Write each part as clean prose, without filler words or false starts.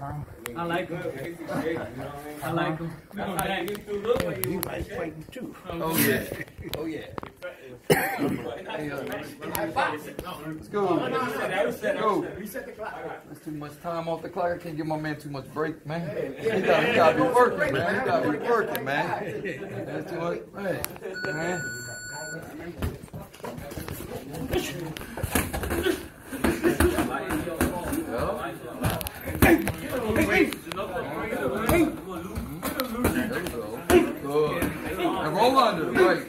I like him. I like him. He likes fighting too. Oh yeah. Oh yeah. Let's go. Let's go. That's too much time off the clock. I can't give my man too much break, man. He gotta be working, man. He gotta be working, man. That's too much. Man. And roll under, right.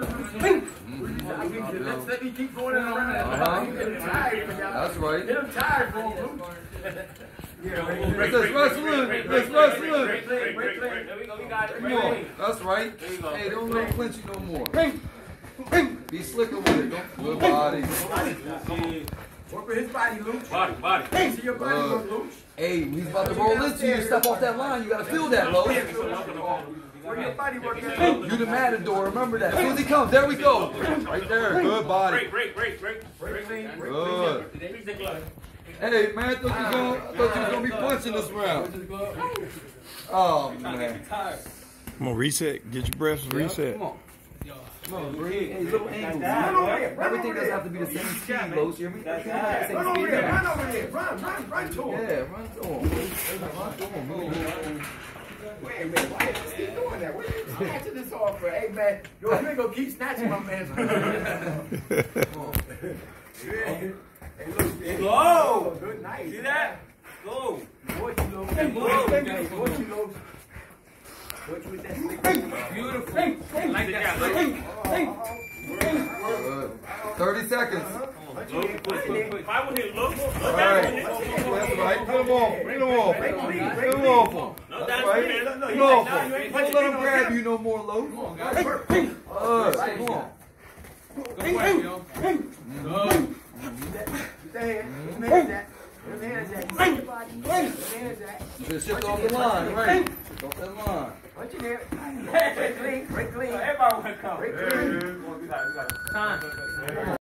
Let me keep going around. That's right. I'm tired, Let's wrestle. Come on. That's right. Hey, don't clinch you no more. Be slicker with it. Don't good body. Work with his body, Luch. Body. See your body, Luch. Hey, he's about to roll into you. Step off that line. You gotta feel that, Lo. Where your body work at? You the matador. Remember that. As soon as he comes, there we go. Right there. Good body. Break. Good. Hey, man, I thought you was gonna be punching this round. Oh, man. Come on, reset. Get your breaths reset. Come on. Come on, breathe. Hey, little angles. Everything doesn't have to be the same speed, Lo. Everything has to have the Run same over speed. there. Run over there. Run to him. Yeah, run to him. Run to him. Wait, why you just keep doing that? What are you snatching this off for? Hey, man, you ain't gonna keep snatching my man's Hey, look. Go. Good night. See that? Go. What you know? What you know? What you with that? Beautiful. Like that. Good. 30 seconds. If I would hit low, All right. That's right. Put him off. Put him off. Put him off. That's right. Put him off. Don't let him grab you no more, Lo. Come on, guys. Come on. Just shift off the line, right? Shift off that line. What you there? Break clean. everybody want to come. Break clean. We got it. Time.